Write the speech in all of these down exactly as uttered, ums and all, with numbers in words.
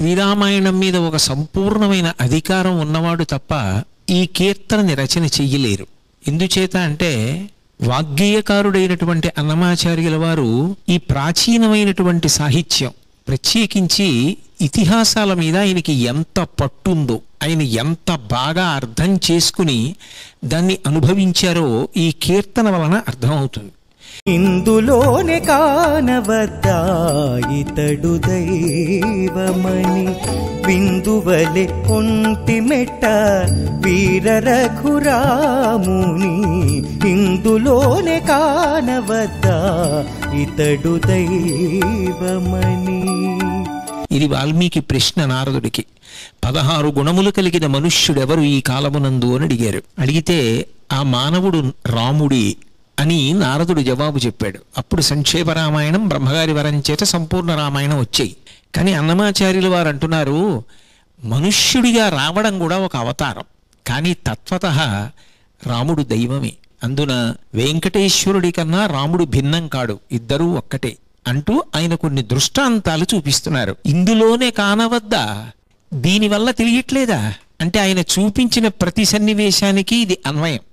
శ్రీరామాయణం మీద ఒక సంపూర్ణమైన అధికారం ఉన్నవాడు తప్ప ఈ కీర్తనని రచన చెయ్యలేరు. ఎందుచేత అంటే వాగ్గేయకారుడైనటువంటి అన్నమాచార్యుల వారు ఈ ప్రాచీనమైనటువంటి సాహిత్యం, ప్రత్యేకించి ఇతిహాసాల మీద ఆయనకి ఎంత పట్టుందో, ఆయన ఎంత బాగా అర్థం చేసుకుని దాన్ని అనుభవించారో ఈ కీర్తన వలన అర్థమవుతుంది. ఇందులోనే కానవద్దా ఇతడు దైవమని, విందువలె ఒంటి మెట్ట వీర రఘురాముని, ఇందులోనే కానవద్దా ఇతడు దైవమని. ఇది వాల్మీకి ప్రశ్న నారదుడికి. పదహారు గుణములు కలిగిన మనుష్యుడెవరు ఈ కాలమునందు అని అడిగారు. అడిగితే ఆ మానవుడు రాముడి అని నారదుడు జవాబు చెప్పాడు. అప్పుడు సంక్షేప రామాయణం బ్రహ్మగారి వరం చేత సంపూర్ణ రామాయణం వచ్చాయి. కానీ అన్నమాచార్యులు వారు అంటున్నారు, మనుష్యుడిగా రావడం కూడా ఒక అవతారం, కానీ తత్వతః రాముడు దైవమే. అందున వెంకటేశ్వరుడి కన్నా రాముడు భిన్నం కాడు, ఇద్దరూ ఒక్కటే అంటూ ఆయన కొన్ని దృష్టాంతాలు చూపిస్తున్నారు. ఇందులోనే కానవద్దా, దీనివల్ల తెలియట్లేదా అంటే ఆయన చూపించిన ప్రతి సన్నివేశానికి ఇది అన్వయం.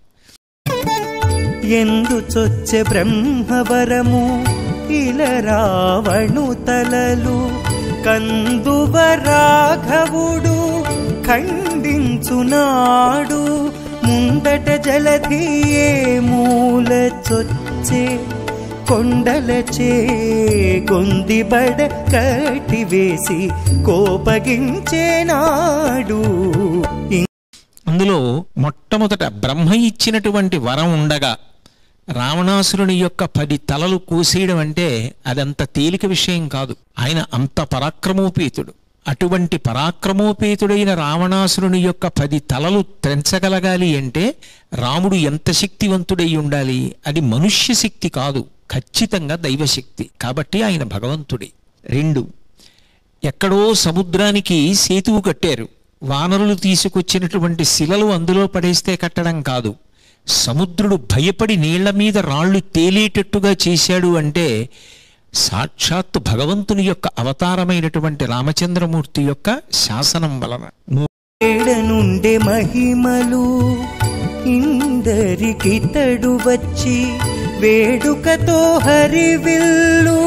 ఎందు చొచ్చె బ్రహ్మవరము ఇల రావణు తలలు, కందువ రాఘవుడు ఖండించునాడు, ముందట జలధియే మూల చొచ్చే కొండలచే గొందిబడ కటివేసి కోపగించేనాడు. అందులో మొట్టమొదట బ్రహ్మ ఇచ్చినటువంటి వరం ఉండగా రావణాసురుని యొక్క పది తలలు కోసేయడం అంటే అదంత తేలిక విషయం కాదు. ఆయన అంత పరాక్రమోపేతుడు. అటువంటి పరాక్రమోపేతుడైన రావణాసురుని యొక్క పది తలలు త్రెంచగలగాలి అంటే రాముడు ఎంత శక్తివంతుడై ఉండాలి? అది మనుష్య శక్తి కాదు, ఖచ్చితంగా దైవశక్తి. కాబట్టి ఆయన భగవంతుడే. రెండు, ఎక్కడో సముద్రానికి సేతువు కట్టారు. వానరులు తీసుకొచ్చినటువంటి శిలలు అందులో పడేస్తే కట్టడం కాదు, సముద్రుడు భయపడి నీళ్ల మీద రాళ్లు తేలేటట్టుగా చేశాడు అంటే సాక్షాత్తు భగవంతుని యొక్క అవతారమైనటువంటి రామచంద్రమూర్తి యొక్క శాసనం వలన. నుండే మహిమలు ఇందరికితడు వచ్చి, వేడుకతో హరివిల్లు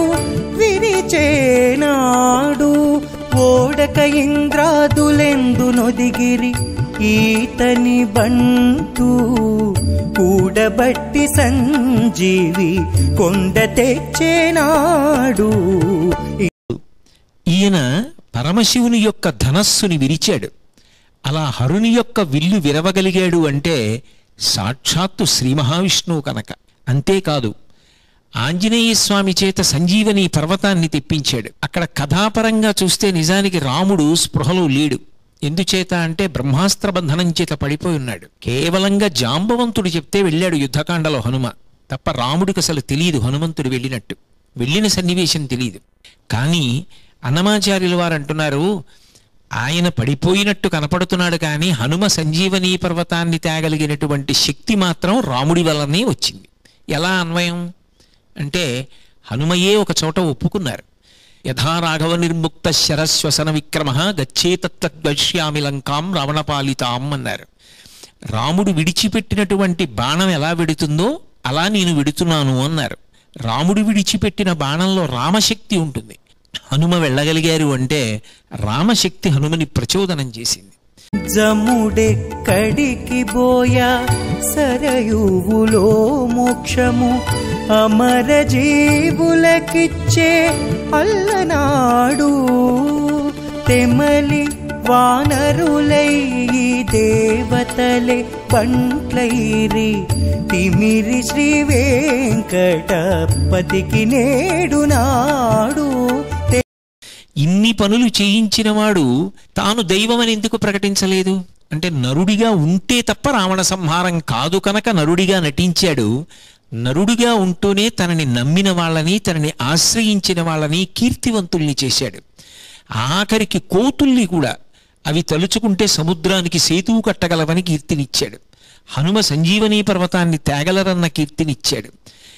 విరిచేనాడు, ఓడక ఇంద్రాదులెందు నొదిగిరి ఈతని బంటూ, కూడబట్టి సంజీవి కొండ తెచ్చేనాడు. ఈయన పరమశివుని యొక్క ధనస్సుని విరిచాడు. అలా హరుని యొక్క విల్లు విరవగలిగాడు అంటే సాక్షాత్తు శ్రీ మహావిష్ణువు కనుక. అంతేకాదు, ఆంజనేయ స్వామి చేత సంజీవని పర్వతాన్ని తెప్పించాడు. అక్కడ కథాపరంగా చూస్తే నిజానికి రాముడు స్పృహలో లేడు. ఎందుచేత అంటే బ్రహ్మాస్త్ర బంధనం చేత పడిపోయి ఉన్నాడు. కేవలంగా జాంబవంతుడు చెప్తే వెళ్ళాడు యుద్ధకాండలో హనుమ, తప్ప రాముడికి అసలు తెలియదు హనుమంతుడు వెళ్ళినట్టు, వెళ్ళిన సన్నివేశం తెలియదు. కానీ అన్నమాచార్యుల వారు అంటున్నారు, ఆయన పడిపోయినట్టు కనపడుతున్నాడు కానీ హనుమ సంజీవని పర్వతాన్ని తేగలిగినటువంటి శక్తి మాత్రం రాముడి వల్లనే వచ్చింది. ఎలా అన్వయం అంటే హనుమయే ఒక చోట ఒప్పుకున్నారు. యథా రాఘవ నిర్ముక్త శరశ్వసన విక్రమ గచ్చేతత్వశ్యామి లంకాం రావణపాలితాం అన్నారు. రాముడు విడిచిపెట్టినటువంటి బాణం ఎలా వెడుతుందో అలా నేను వెడుతున్నాను అన్నారు. రాముడు విడిచిపెట్టిన బాణంలో రామశక్తి ఉంటుంది. హనుమ వెళ్ళగలిగారు అంటే రామశక్తి హనుమని ప్రచోదనం చేసింది. జముడెక్కడికి బోయా సరయువులో మోక్షము, అమర జీవులకిచ్చే అల్లనాడు, తెమలి వానరులై దేవతలే బంట్లైరి, తిమిరి శ్రీ వెంకటపతికి నేడు నాడు. ఇన్ని పనులు చేయించినవాడు తాను దైవమని ఎందుకు ప్రకటించలేదు అంటే నరుడిగా ఉంటే తప్ప రావణ సంహారం కాదు కనుక నరుడిగా నటించాడు. నరుడిగా ఉంటూనే తనని నమ్మిన వాళ్ళని, తనని ఆశ్రయించిన వాళ్ళని కీర్తివంతుల్ని చేశాడు. ఆఖరికి కోతుల్ని కూడా అవి తలుచుకుంటే సముద్రానికి సేతువు కట్టగలవని కీర్తినిచ్చాడు. హనుమ సంజీవనీ పర్వతాన్ని తేగలరన్న కీర్తినిచ్చాడు.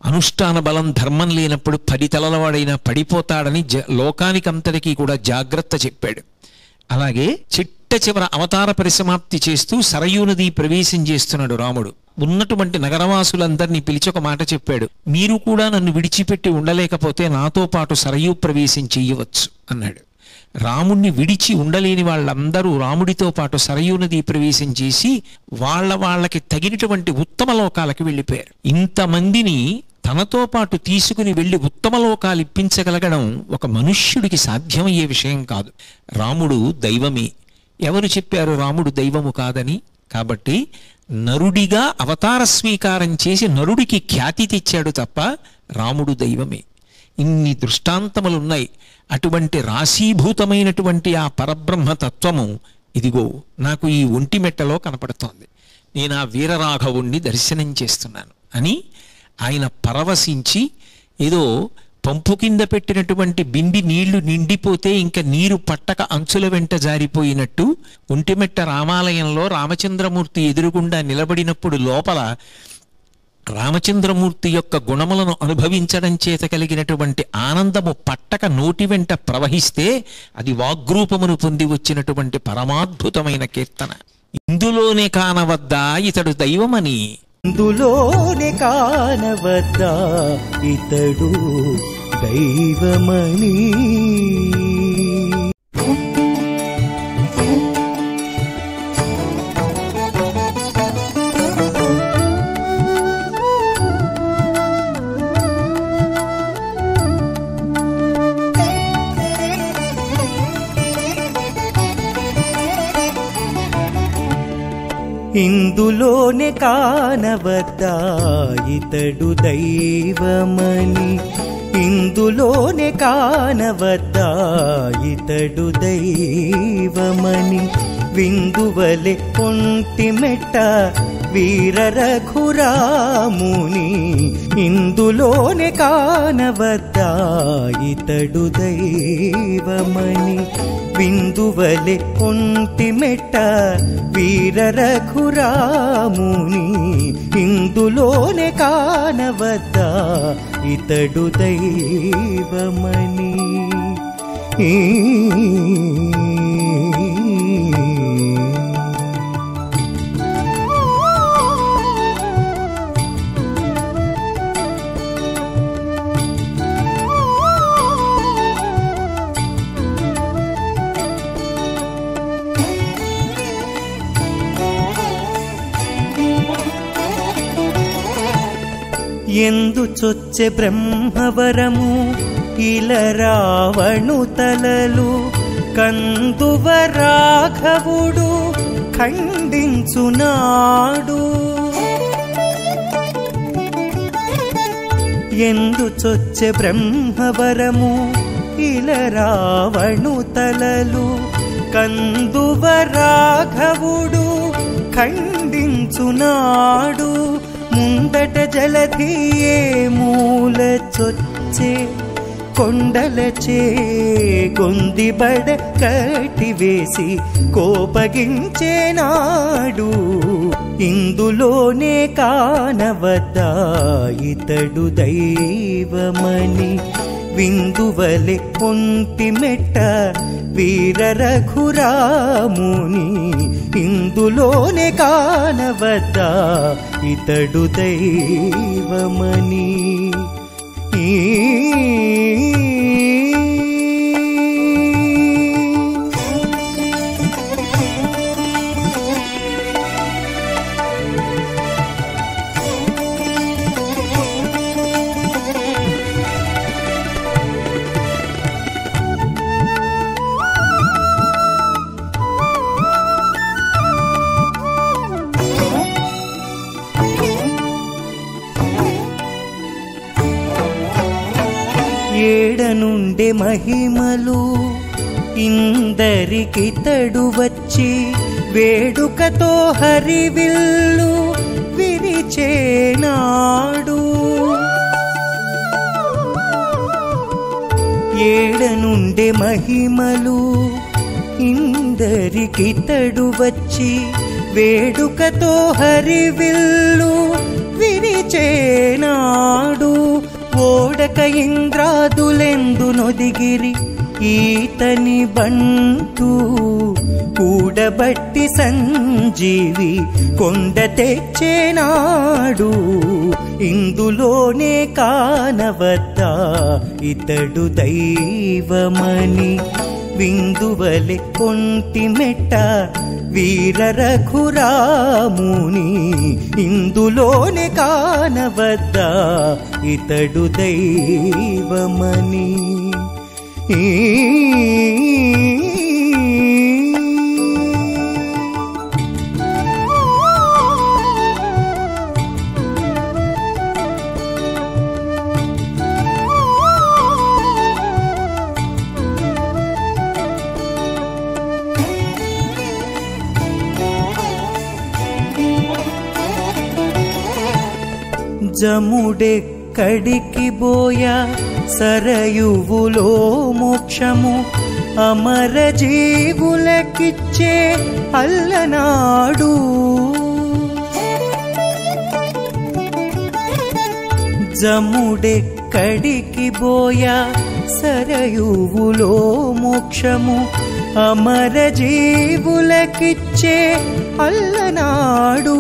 అనుష్ఠాన బలం ధర్మం లేనప్పుడు పది తలలవాడైనా పడిపోతాడని జ లోకానికంతటికీ కూడా జాగ్రత్త చెప్పాడు. అలాగే చిట్ట చివర అవతార పరిసమాప్తి చేస్తూ సరయూ నది ప్రవేశం చేస్తున్నాడు రాముడు. ఉన్నటువంటి నగరవాసులందరినీ పిలిచి ఒక మాట చెప్పాడు, మీరు కూడా నన్ను విడిచిపెట్టి ఉండలేకపోతే నాతో పాటు సరయూ ప్రవేశం చెయ్యవచ్చు అన్నాడు. రాముణ్ణి విడిచి ఉండలేని వాళ్ళందరూ రాముడితో పాటు సరయూ నది ప్రవేశం చేసి వాళ్ళ వాళ్ళకి తగినటువంటి ఉత్తమ లోకాలకి వెళ్ళిపోయారు. ఇంతమందిని తనతో పాటు తీసుకుని వెళ్ళి ఉత్తమ లోకాలు ఇప్పించగలగడం ఒక మనుష్యుడికి సాధ్యమయ్యే విషయం కాదు. రాముడు దైవమే. ఎవరు చెప్పారు రాముడు దైవము కాదని? కాబట్టి నరుడిగా అవతార స్వీకారం చేసి నరుడికి ఖ్యాతి తెచ్చాడు తప్ప రాముడు దైవమే. ఇన్ని దృష్టాంతములున్నాయి. అటువంటి రాశీభూతమైనటువంటి ఆ పరబ్రహ్మతత్వము ఇదిగో నాకు ఈ ఒంటిమెట్టలో కనపడుతోంది. నేను ఆ వీరరాఘవుణ్ణి దర్శనం చేస్తున్నాను అని ఆయన పరవశించి ఏదో పంపు కింద పెట్టినటువంటి బింది నీళ్లు నిండిపోతే ఇంకా నీరు పట్టక అంచుల వెంట జారిపోయినట్టు ఒంటిమెట్ట రామాలయంలో రామచంద్రమూర్తి ఎదురుగుండా నిలబడినప్పుడు లోపల రామచంద్రమూర్తి యొక్క గుణములను అనుభవించడం చేత కలిగినటువంటి ఆనందము పట్టక నోటి వెంట ప్రవహిస్తే అది వాగ్రూపమును పొంది వచ్చినటువంటి పరమాద్భుతమైన కీర్తన. ఇందులోనే కానవద్దా ఇతడు దైవమని, ఇందులోనే కానవద్దా ఇతడు దైవమని. ఇందులోనే కానవద్దా ఇతడు దైవమని, ఇందులోనే కానవద్దా ఇతడు దైవమని. విందువలె ఒంటిమెట్ట వీర రఘురాముని, ఇందులోనే కానవద్దా ఇతడు దైవమని. విందువలె ఒంటిమెట్ట వీర రఘురాముని, ఇందులోనే కానవద్దా ఇతడు దైవమని. ఈ ఎందు చొచ్చె బ్రహ్మవరము ఇల రావణు తలలు, కందువ రాఘవుడు ఖండించునాడు. ఎందు చొచ్చె బ్రహ్మవరము ఇల రావణు తలలు, కందువ రాఘవుడు ఖండించునాడు. ముందట జలధియే మూల చొచ్చే కొండలచే గొందిబడ కటివేసి కోపగించేనాడు. ఇందులోనే కానవద్దా ఇతడు దైవమని. విందువలె ఒంటిమెట్ట వీర రఘురాముని, ఇందులోనే కానవద్దా ఇతడు దైవమని. ఈ ఏడనుండే మహిమలు ఇందరికితడు వచ్చి, వేడుకతో హరివిల్లు విరిచేనాడు. ఏడనుండే మహిమలు ఇందరికితడు వచ్చి, వేడుకతో హరివిల్లు విరిచేనాడు ఓడక ఇంద్రాదులెందు నొదిగిరి ఈతని బంటూ కూడబట్టి సంజీవి కొండ తెచ్చేనాడు ఇందులోనే కానవద్దా ఇతడు దైవమని విందువలె కొంటి మెట్ట వీర రఘురాముని ఇందులోనే కానవద్దా ఇతడు దైవమని. ఈ జముడెక్కడికి బోయా సరయువులో మోక్షము అమర జీవులకిచ్చే అల్లనాడు జముడెక్కడికి బోయా సరయువులో మోక్షము అమర జీవులకిచ్చే అల్లనాడు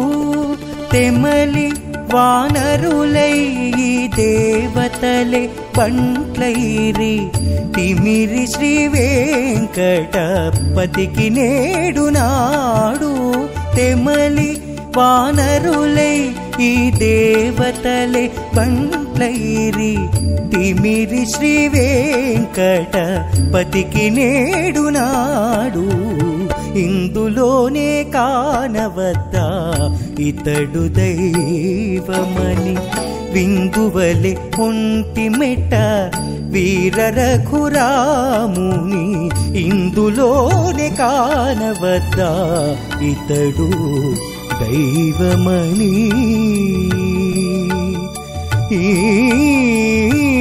తెమలి వానరులై దేవతలే బంట్లైరి తిమిరి శ్రీ వెంకటపతికి నేడు నాడు తెమలి వానరులై ఈ దేవతలే బంట్లైరి తిమిరి శ్రీ వెంకటపతికి నేడు నాడు ఇందులోనే కానవద్దా ఇతడు దైవమని విందువలె ఒంటి మెట్ట వీర రఘురాముని ఇందులోనే కానవద్దా ఇతడు దైవమని. ఈ